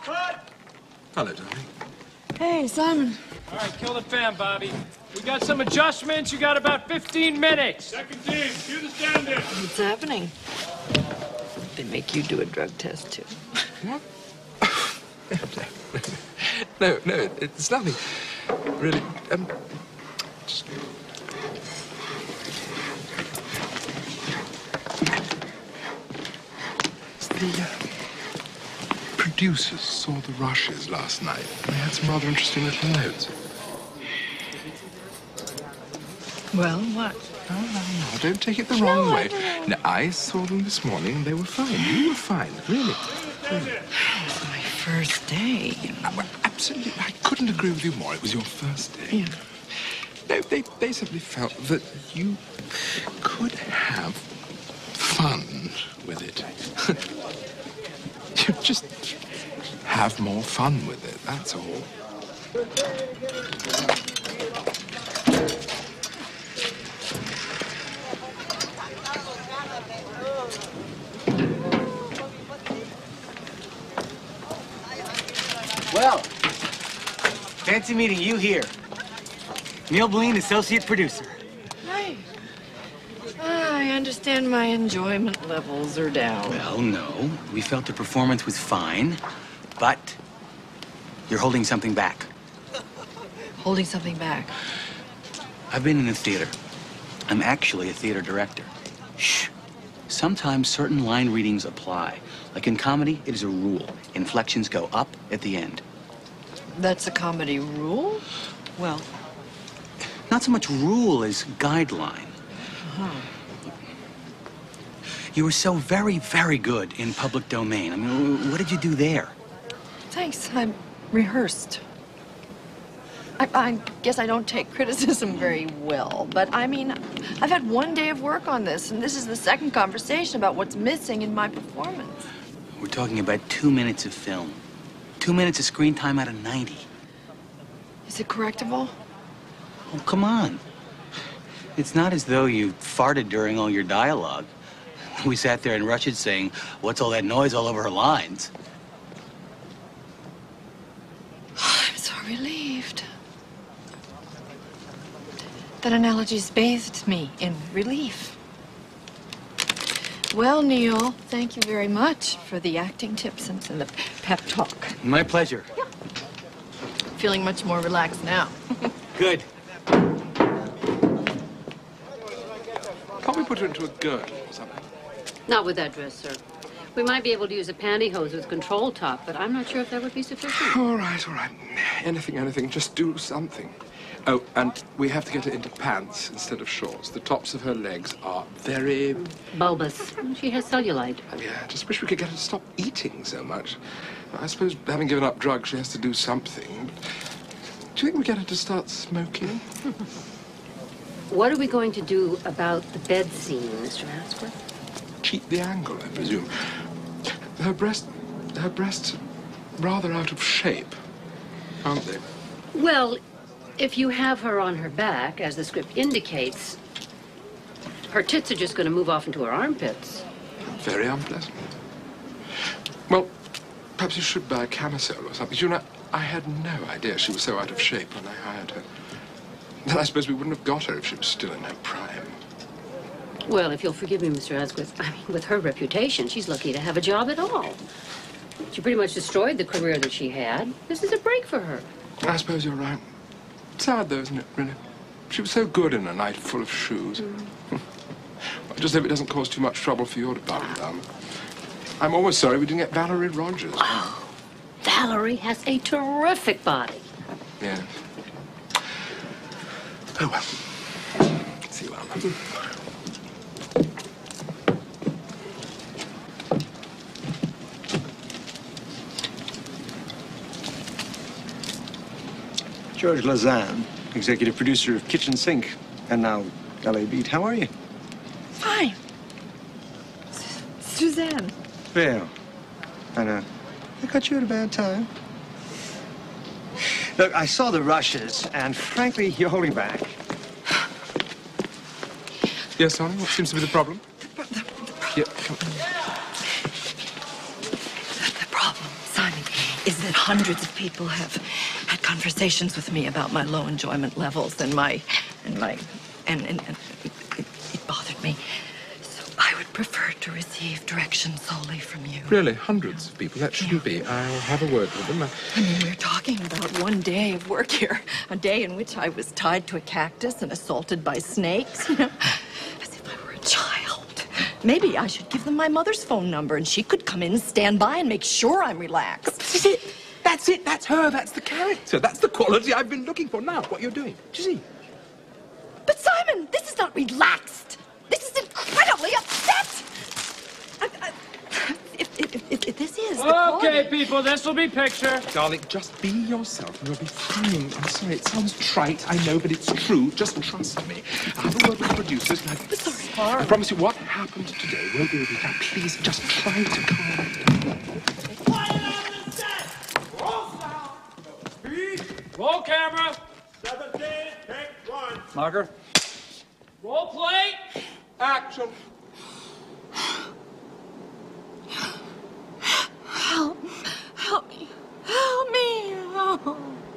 Hello, darling. Hey, Simon. All right, kill the fan, Bobby. We got some adjustments. You got about 15 minutes. Second team, cue the stand-in. What's happening? They make you do a drug test, too. What? No, it's nothing. Really, just... The producers saw the rushes last night. They had some rather interesting little notes. Well, what? No, don't take it the wrong way. No, I saw them this morning and they were fine. You were fine, really. It's my first day. Well, absolutely. I couldn't agree with you more. It was your first day. Yeah. No, they simply felt that you could have fun with it. You just have more fun with it, that's all. Well, fancy meeting you here. Neil Breen, associate producer. Hi. I understand my enjoyment levels are down. Well, no. We felt the performance was fine, but you're holding something back. Holding something back. I've been in the theater. I'm actually a theater director. Shh. Sometimes certain line readings apply. Like in comedy, it is a rule. Inflections go up at the end. That's a comedy rule? Well, not so much rule as guideline. You were so very, very good in Public Domain. I mean, what did you do there? Thanks. I rehearsed. I guess I don't take criticism very well, but I mean, I've had one day of work on this, and this is the second conversation about what's missing in my performance. We're talking about 2 minutes of film. 2 minutes of screen time out of 90. Is it correctable? Oh, come on. It's not as though you farted during all your dialogue. We sat there and rushed saying, "What's all that noise all over her lines?" I'm so relieved. That analogy's bathed me in relief. Well, Neil, thank you very much for the acting tips and the pep talk. My pleasure. Yeah. Feeling much more relaxed now. Good. Can't we put her into a girdle or something? Not with that dress, sir. We might be able to use a pantyhose with control top, but I'm not sure if that would be sufficient. All right. Anything. Just do something. Oh, and we have to get her into pants instead of shorts. The tops of her legs are very... Bulbous. She has cellulite. Yeah, I just wish we could get her to stop eating so much. I suppose, having given up drugs, she has to do something. Do you think we get her to start smoking? What are we going to do about the bed scene, Mr. Asquith? Cheat the angle, I presume. Her breasts are rather out of shape, aren't they? Well, if you have her on her back, as the script indicates, her tits are just going to move off into her armpits. Very unpleasant. Well, perhaps you should buy a camisole or something. You know, I had no idea she was so out of shape when I hired her. Then I suppose we wouldn't have got her if she was still in her prime. Well, if you'll forgive me, Mr. Asquith, I mean, with her reputation, she's lucky to have a job at all. She pretty much destroyed the career that she had. This is a break for her. I suppose you're right. Sad, though, isn't it, really? She was so good in a night full of shoes. Well, I just hope it doesn't cause too much trouble for your department, I'm almost sorry we didn't get Valerie Rogers. Oh, Valerie has a terrific body. Yeah. Oh, well. See you later. George Lazan, executive producer of Kitchen Sink, and now L.A. Beat. How are you? Fine. Suzanne. Well, I know. I caught you at a bad time. Look, I saw the rushes, and frankly, you're holding back. Yes, darling? What seems to be the problem? Yeah, come on. The problem, Simon, is that hundreds of people have had conversations with me about my low enjoyment levels and it bothered me. So I would prefer to receive direction solely from you. Really, hundreds of people? That shouldn't be. I'll have a word with them. I mean, we're talking about one day of work here. A day in which I was tied to a cactus and assaulted by snakes, you know? As if I were a child. Maybe I should give them my mother's phone number and she could come in and stand by and make sure I'm relaxed. This is it. That's it. That's her. That's the character. That's the quality I've been looking for. Now, what you're doing. Do you see? But Simon, this is not relaxed. This is incredibly upset. If this is the quality... Okay, people, this will be picture. Darling, just be yourself and you'll be fine. I'm sorry, it sounds trite, I know, but it's true. Just trust me. I'll have a word with the producers and I promise you what happened today won't be repeated. Now, please, just try to calm down. Roll camera. 17, take 1. Marker. Roll play. Action. Help me. Help me. Oh.